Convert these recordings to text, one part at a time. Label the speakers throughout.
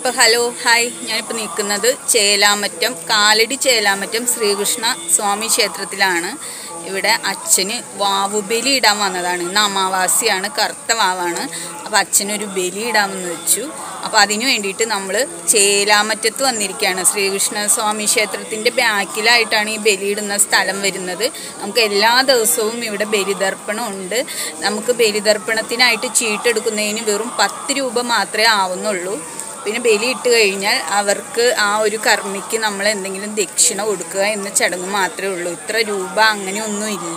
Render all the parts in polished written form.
Speaker 1: അപ്പോൾ hello hi, ഞാനിപ്പോൾ നിൽക്കുന്നത് ചേലാമറ്റം കാലടി ചേലാമറ്റം ശ്രീകൃഷ്ണ സ്വാമി ക്ഷേത്രത്തിലാണ്. ഇവിടെ അച്ഛന് വാവുബലി ഇടാൻ വന്നതാണ്. ഇന്ന് അമാവാസിയാണ്, കറുത്ത വാവാണ്. അപ്പോൾ അച്ഛനൊരു ബലി ഇടാമെന്ന് വെച്ചു. അപ്പോൾ അതിന് വേണ്ടിയിട്ട് നമ്മൾ ചേലാമറ്റത്ത് വന്നിരിക്കുകയാണ്. ശ്രീകൃഷ്ണ സ്വാമി ക്ഷേത്രത്തിൻ്റെ ബാക്കിലായിട്ടാണ് ഈ ബലിയിടുന്ന സ്ഥലം വരുന്നത്. നമുക്ക് എല്ലാ ദിവസവും ഇവിടെ ബലിതർപ്പണം ഉണ്ട്. നമുക്ക് ബലിതർപ്പണത്തിനായിട്ട് ചീട്ടെടുക്കുന്നതിന് വെറും 10 രൂപ മാത്രമേ ആവുന്നുള്ളൂ. പിന്നെ ബലി ഇട്ട് കഴിഞ്ഞാൽ അവർക്ക് ആ ഒരു കർമ്മിക്ക് നമ്മൾ എന്തെങ്കിലും ദക്ഷിണ കൊടുക്കുക എന്ന ചടങ്ങ് മാത്രമേ ഉള്ളൂ. ഇത്ര രൂപ അങ്ങനെയൊന്നും ഇല്ല.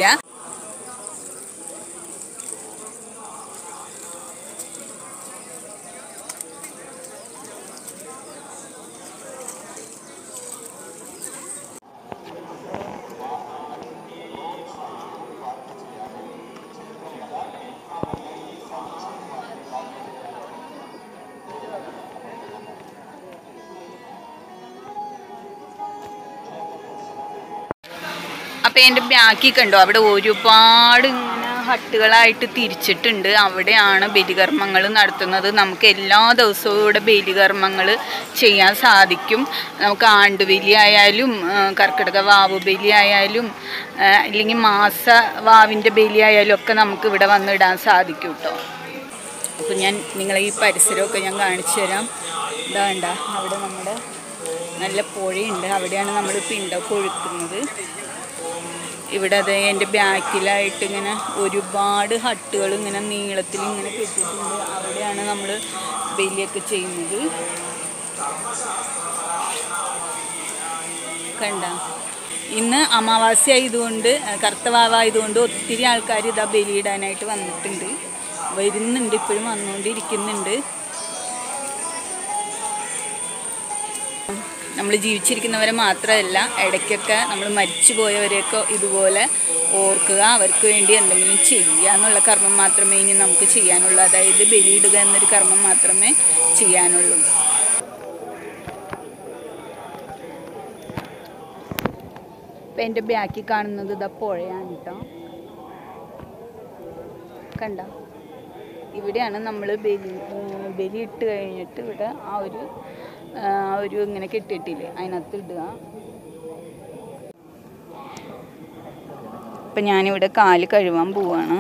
Speaker 1: അപ്പോൾ എൻ്റെ ബാക്കി കണ്ടോ, അവിടെ ഒരുപാട് ഇങ്ങനെ ഹട്ടുകളായിട്ട് തിരിച്ചിട്ടുണ്ട്. അവിടെയാണ് ബലികർമ്മങ്ങൾ നടത്തുന്നത്. നമുക്ക് എല്ലാ ദിവസവും ഇവിടെ ബലികർമ്മങ്ങൾ ചെയ്യാൻ സാധിക്കും. നമുക്ക് ആണ്ടുബലി ആയാലും കർക്കിടക വാവ് ബലി ആയാലും അല്ലെങ്കിൽ മാസ വാവിൻ്റെ ബലി ആയാലും ഒക്കെ നമുക്ക് ഇവിടെ വന്നിടാൻ സാധിക്കും കേട്ടോ. അപ്പോൾ ഞാൻ നിങ്ങളെ ഈ പരിസരമൊക്കെ ഞാൻ കാണിച്ചു തരാം. ഇതാണ്ട, അവിടെ നമ്മുടെ നല്ല പുഴയുണ്ട്. അവിടെയാണ് നമ്മൾ പിണ്ടൊക്കെ ഒഴുക്കുന്നത്. ഇവിടെ അത് എൻ്റെ ബാക്കിലായിട്ട് ഇങ്ങനെ ഒരുപാട് ഹട്ടുകൾ ഇങ്ങനെ നീളത്തിൽ ഇങ്ങനെ കെട്ടിയിട്ടുണ്ട്. അവിടെയാണ് നമ്മൾ ബലിയൊക്കെ ചെയ്യുന്നത്. കണ്ട, ഇന്ന് അമാവാസി ആയതുകൊണ്ട്, കറുത്തവാവായതുകൊണ്ട് ഒത്തിരി ആൾക്കാർ ഇതാ ബലിയിടാനായിട്ട് വരുന്നുണ്ട്, ഇപ്പോഴും വന്നുകൊണ്ടിരിക്കുന്നുണ്ട്. നമ്മൾ ജീവിച്ചിരിക്കുന്നവരെ മാത്രമല്ല, ഇടയ്ക്കൊക്കെ നമ്മൾ മരിച്ചു പോയവരെയൊക്കെ ഇതുപോലെ ഓർക്കുക. അവർക്ക് വേണ്ടി എന്തെങ്കിലും ചെയ്യുക എന്നുള്ള കർമ്മം മാത്രമേ ഇനി നമുക്ക് ചെയ്യാനുള്ളൂ. അതായത് ബലിയിടുക എന്നൊരു കർമ്മം മാത്രമേ ചെയ്യാനുള്ളൂ. ഇപ്പം എൻ്റെ ബാക്കിൽ കാണുന്നത് ഇതാ പുഴയാണ് കേട്ടോ. കണ്ട, ഇവിടെയാണ് നമ്മൾ ബലി ഇട്ട് കഴിഞ്ഞിട്ട് ഇവിടെ ആ ഒരു ഇങ്ങനെ കെട്ടിയിട്ടില്ലേ, അതിനകത്ത് ഇടുക. അപ്പം ഞാനിവിടെ കാല് കഴുകാൻ പോവാണ്.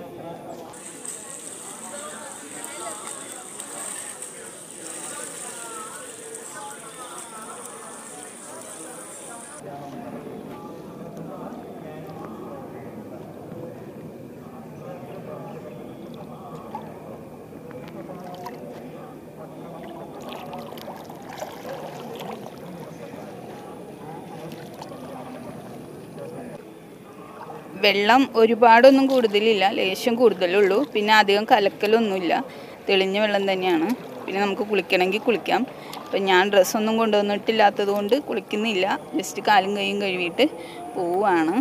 Speaker 1: വെള്ളം ഒരുപാടൊന്നും കൂടുതലില്ല, ലേശം കൂടുതലുള്ളൂ. പിന്നെ അധികം കലക്കലൊന്നുമില്ല, തെളിഞ്ഞ വെള്ളം തന്നെയാണ്. പിന്നെ നമുക്ക് കുളിക്കണമെങ്കിൽ കുളിക്കാം. അപ്പം ഞാൻ ഡ്രസ്സൊന്നും കൊണ്ടുവന്നിട്ടില്ലാത്തത് കൊണ്ട് കുളിക്കുന്നില്ല, ജസ്റ്റ് കാലും കൈയും കഴുകിയിട്ട് പോവുകയാണ്.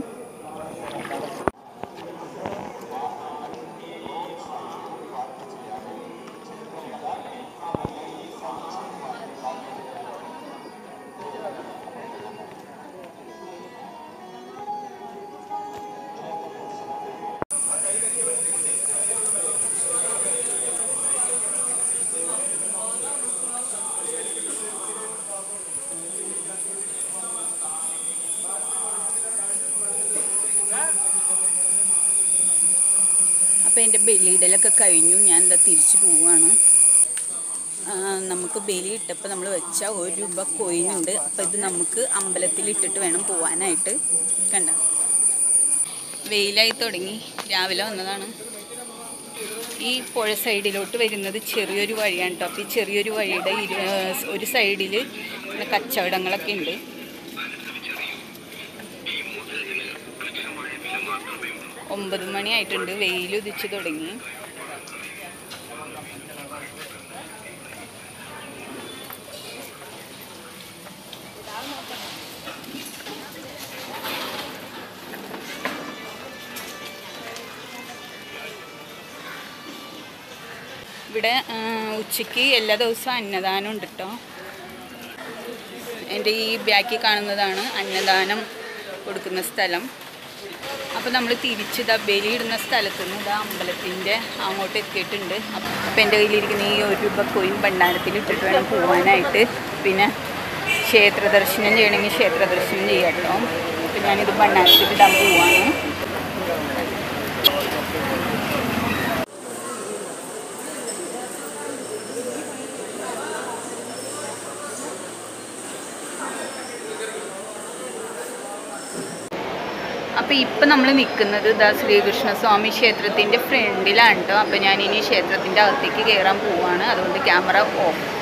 Speaker 1: അപ്പോൾ എൻ്റെ ബലിയിടലൊക്കെ കഴിഞ്ഞു. ഞാൻ എന്താ തിരിച്ചു പോവുകയാണ്. നമുക്ക് ബലി ഇട്ടപ്പോൾ നമ്മൾ വെച്ച 1 രൂപ കോയിനുണ്ട്. അപ്പോൾ ഇത് നമുക്ക് അമ്പലത്തിലിട്ടിട്ട് വേണം പോകാനായിട്ട്. കണ്ട, വെയിലായി തുടങ്ങി, രാവിലെ വന്നതാണ്. ഈ പുഴ സൈഡിലോട്ട് വരുന്നത് ചെറിയൊരു വഴിയാണ് കേട്ടോ. അപ്പോൾ ഈ ചെറിയൊരു വഴിയുടെ ഒരു സൈഡിൽ കച്ചവടങ്ങളൊക്കെ ഉണ്ട്. ഒമ്പത് മണി ആയിട്ടുണ്ട്, വെയിൽ ഉദിച്ചു തുടങ്ങി. ഇവിടെ ഉച്ചയ്ക്ക് എല്ലാ ദിവസവും അന്നദാനം ഉണ്ട് കേട്ടോ. എൻ്റെ ഈ ബാക്കിൽ കാണുന്നതാണ് അന്നദാനം കൊടുക്കുന്ന സ്ഥലം. അപ്പോൾ നമ്മൾ തിരിച്ച് ബലി ഇടുന്ന സ്ഥലത്ത് നിന്ന് ഇതാ അമ്പലത്തിൻ്റെ അങ്ങോട്ട് എത്തിയിട്ടുണ്ട്. അപ്പോൾ എൻ്റെ കയ്യിലിരിക്കുന്ന ഈ 1 രൂപ കോയിൻ ഭണ്ഡാരത്തിൽ ഇട്ടിട്ട് വേണം പോകാനായിട്ട്. പിന്നെ ക്ഷേത്ര ദർശനം ചെയ്യണമെങ്കിൽ ക്ഷേത്ര ദർശനം ചെയ്യാം കേട്ടോ. അപ്പോൾ ഞാനിത് ഭണ്ഡാരത്തിൽ ഇടാൻ പോവാണ്. അപ്പോൾ ഇപ്പം നമ്മൾ നിൽക്കുന്നത് ശ്രീകൃഷ്ണസ്വാമി ക്ഷേത്രത്തിൻ്റെ ഫ്രണ്ടിലാണ് കേട്ടോ. അപ്പോൾ ഞാനിനി ക്ഷേത്രത്തിൻ്റെ അകത്തേക്ക് കയറാൻ പോവുകയാണ്. അതുകൊണ്ട് ക്യാമറ ഓഫ്.